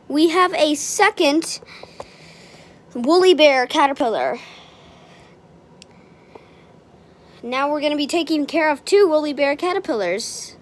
we have a second woolly bear caterpillar. Now we're going to be taking care of 2 woolly bear caterpillars.